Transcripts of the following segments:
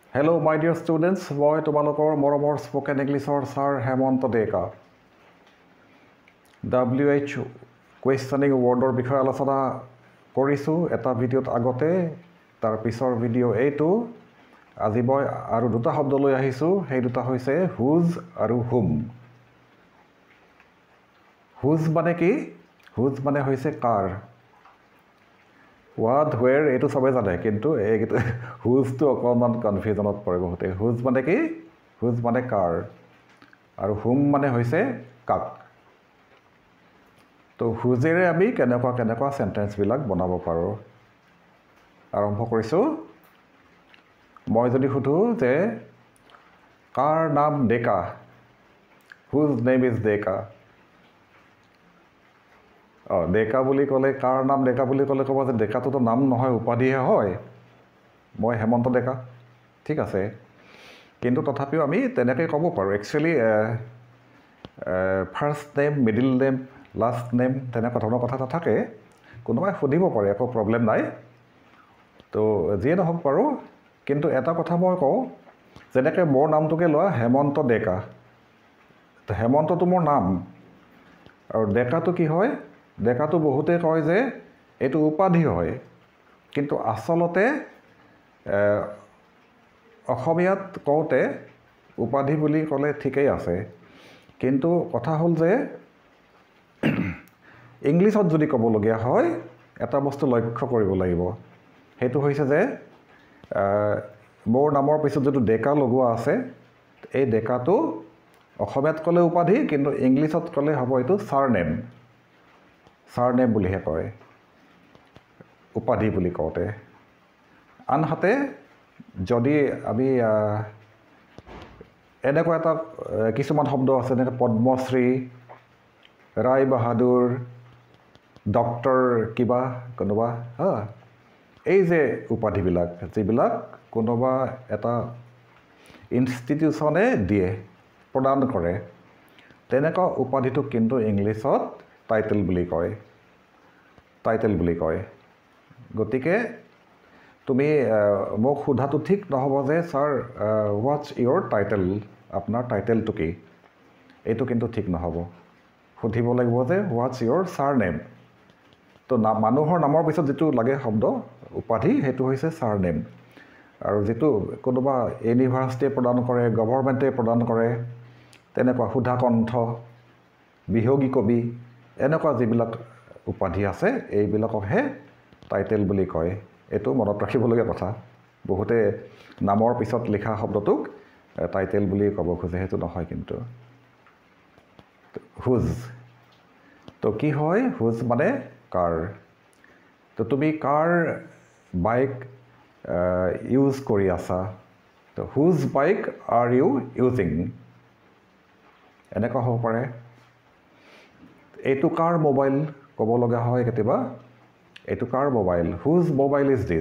Hello, my dear students. Moi তোমালোকৰ মৰমৰ spoken ইংলিছৰ sir Hemanta Deka WH questioning ৱৰ্ডৰ বিষয়ে আলোচনা কৰিছোঁ এটা ভিডিঅ'ত আগতে তাৰ পিছৰ ভিডিঅ' এইটো আজি মই আৰু দুটা শব্দ লৈ আহিছোঁ সেই দুটা হৈছে হুজ আৰু হুম হুজ মানে কি হুজ মানে হৈছে কাৰ What, where, এইটো সবে জানে কিন্তু এইটো হুজটো অকণমান কনফিউজনত পৰে বহুতে হুজ মানে কি হুজ মানে কাৰ আৰু হুম মানে হৈছে কাক তো হুজেৰে আমি কেনেকুৱা সেন্টেন্সবিলাক বনাব পাৰোঁ আৰম্ভ কৰিছোঁ মই যদি সুধো যে কাৰ নাম ডেকা হুজ নেম ইজ ডেকা ডেকা বুলি ক'লে কাৰ নাম ডেকা বুলি ক'লে ক'ব যে ডেকাটোতো নাম নহয় উপাধিহে হয় মই হেমন্ত ডেকা ঠিক আছে কিন্তু তথাপিও আমি তেনেকৈ ক'ব পাৰোঁ actually first name middle name last name তেনেকুৱা ধৰণৰ কথা নাথাকে কোনোবাই সুধিব পাৰে একো প্ৰব্লেম নাই তো যিয়ে নহওক পাৰোঁ কিন্তু এটা কথা মই কওঁ যেনেকৈ মোৰ নামটোকে লোৱা হেমন্ত ডেকা তো হেমন্তটো মোৰ নাম আৰু ডেকাটো কি হয় ডেকাটো বহুতে কয় যে এইটো উপাধি হয় কিন্তু আচলতে অসমীয়াত কওঁতে উপাধি বুলি ক'লে ঠিকেই আছে কিন্তু কথা হ'ল যে ইংলিছত যদি ক'বলগীয়া হয় এটা বস্তু লক্ষ্য কৰিব লাগিব সেইটো হৈছে যে মোৰ নামৰ পিছত যিটো ডেকা লগোৱা আছে এই ডেকাটো অসমীয়াত ক'লে উপাধি কিন্তু ইংলিছত ক'লে হ'ব এইটো ছাৰনেম বুলিহে কয় উপাধি বুলি কওঁতে আনহাতে যদি আমি এনেকুৱা এটা কিছুমান শব্দ আছে যেনেকৈ পদ্মশ্ৰী ৰায় বাহাদুৰ ডক্টৰ কিবা কোনোবা এই যে উপাধিবিলাক যিবিলাক কোনোবা এটা ইনষ্টিটিউশ্যনে দিয়ে প্ৰদান কৰে তেনেকুৱা উপাধিটোক কিন্তু ইংলিছত টাইটেল বুলি কয় গতিকে তুমি মোক সোধাটো ঠিক নহ'ব যে ছাৰ হোৱাটছ ইয়'ৰ টাইটেল আপোনাৰ টাইটেলটো কি এইটো কিন্তু ঠিক নহ'ব সুধিব লাগিব যে হোৱাটছ ইয়'ৰ ছাৰনেম তো মানুহৰ নামৰ পিছত যিটো লাগে শব্দ উপাধি সেইটো হৈছে ছাৰনেম আৰু যিটো কোনোবা ইউনিভাৰ্চিটিয়ে প্ৰদান কৰে গভৰ্ণমেণ্টে প্ৰদান কৰে তেনেকুৱা সুধাকণ্ঠ বিহগী কবি এনেকুৱা যিবিলাক উপাধি আছে এইবিলাককহে টাইটেল বুলি কয় এইটো মনত ৰাখিবলগীয়া কথা বহুতে নামৰ পিছত লিখা শব্দটোক টাইটেল বুলি ক'ব খোজে সেইটো নহয় কিন্তু হুজ তো কি হয় হুজ মানে কাৰ তো তুমি কাৰ বাইক ইউজ কৰি আছা তো হুজ বাইক আৰ ইউ ইউজিং এনেকুৱা হ'ব পাৰে এইটো কাৰ মোবাইল ক'ব লগা হয় কেতিয়াবা এইটো কাৰ mobile whose mobile is this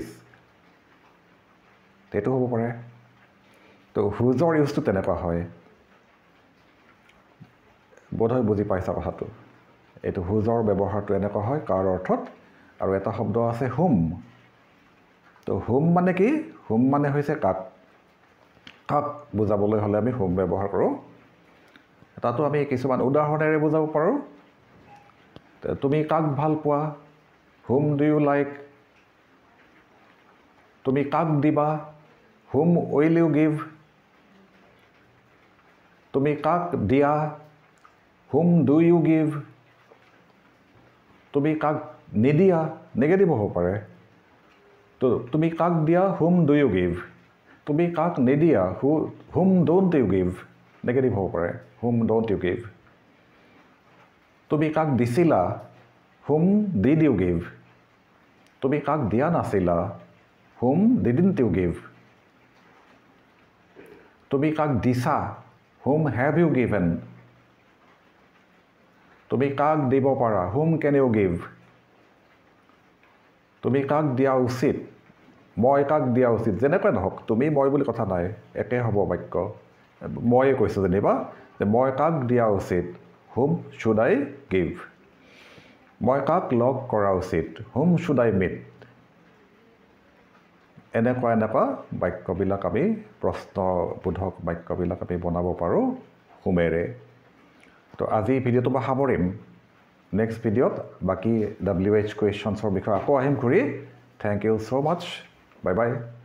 সেইটো হ'ব পাৰে তো হুজৰ ইউজটো তেনেকুৱা হয় বোধহয় বুজি পাইছা কথাটো এইটো হুজৰ ব্যৱহাৰটো এনেকুৱা হয় কাৰ অৰ্থত আৰু এটা শব্দ আছে হুম তো হুম মানে কি হুম মানে হৈছে কাক বুজাবলৈ হ'লে আমি হুম ব্যৱহাৰ কৰোঁ তাতো আমি কিছুমান উদাহৰণেৰে বুজাব পাৰোঁ তুমি কাক ভাল পোৱা হুম ডু ইউ লাইক তুমি কাক দিবা হুম উইল ইউ গিভ তুমি কাক দিয়া হুম ডু ইউ গিভ তুমি কাক নিদিয়া নিগেটিভ হ'ব পাৰে তো তুমি কাক দিয়া হুম ডু ইউ গিভ তুমি কাক নিদিয়া hmm don't you give negative হ'ব পাৰে হুম ডোণ্ট ইউ গিভ তুমি কাক দিছিলা হুম ডিড ইউ গিভ তুমি কাক দিয়া নাছিলা হুম ডিডন্ট ইউ গিভ তুমি কাক দিছা হুম হেভ ইউ গিভেন তুমি কাক দিব পাৰা হুম কেন ইউ গিভ তুমি কাক দিয়া উচিত মই কাক দিয়া উচিত যেনেকৈ নহওক তুমি মই বুলি কথা নাই একে হ'ব বাক্য ময়ে কৈছোঁ যেনিবা যে মই কাক দিয়া উচিত হুম শুড আই গিভ মই কাক লগ কৰা উচিত হুম শুড আই মিট এনেকুৱা বাক্যবিলাক আমি প্ৰশ্নবোধক বাক্যবিলাক আমি বনাব পাৰোঁ হোমেৰে তো আজি ভিডিঅ'টো মই সামৰিম নেক্সট ভিডিঅ'ত বাকি WH কুৱেশ্যনছৰ বিষয়ে আকৌ আহিম ঘূৰি thank you so' much bye bye